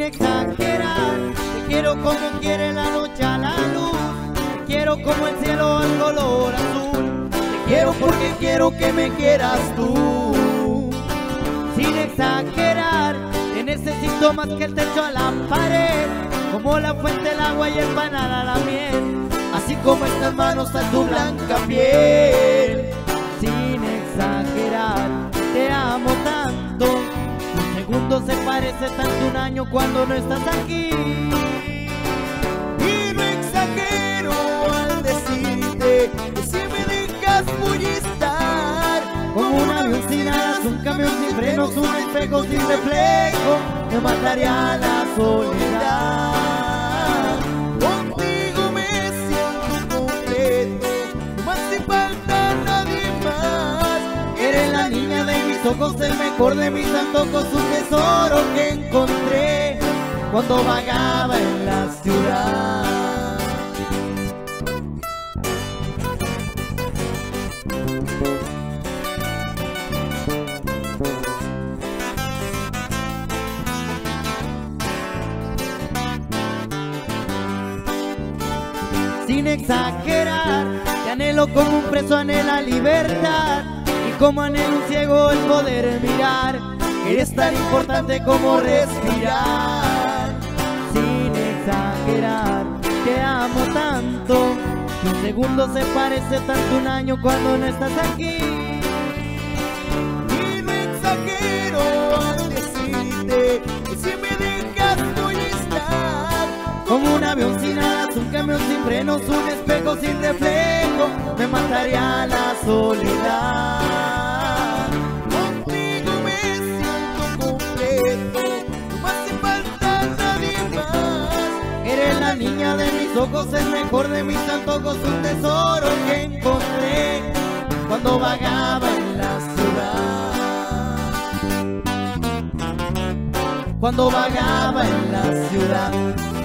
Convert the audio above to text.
exagerar. Te quiero como quiere la noche a la luz, te quiero como el cielo al color azul, te quiero porque quiero que me quieras tú. Sin exagerar, te necesito más que el techo a la pared, como la fuente, el agua y el panal a la miel, así como estas manos a tu blanca piel. Sin exagerar, te amo tanto, un segundo se parece tanto un año cuando no estás aquí. Y no exagero al decirte que si me dejas voy a estar como un avión sin alas, un camión sin frenos, un espejo sin reflejo, me mataría la soledad. Contigo me siento completo, no me hace falta nadie más. Eres la niña de mis ojos, el mejor de mis antojos, un tesoro que encontré cuando vagaba en la ciudad. Sin exagerar, te anhelo como un preso anhela libertad, y como anhelo un ciego el poder mirar. Eres tan importante como respirar. Sin exagerar, te amo tanto, que un segundo se parece tanto un año cuando no estás aquí. Y no exagero al decirte que si me dejas voy a estar Como un avión sin alas, un camión sin frenos, un espejo sin reflejo, me mataría la soledad. Contigo me siento completo, no me hace falta nadie más. Eres la niña de mis ojos, el mejor de mis antojos, un tesoro que encontré cuando vagaba en la ciudad. Cuando vagaba en la ciudad.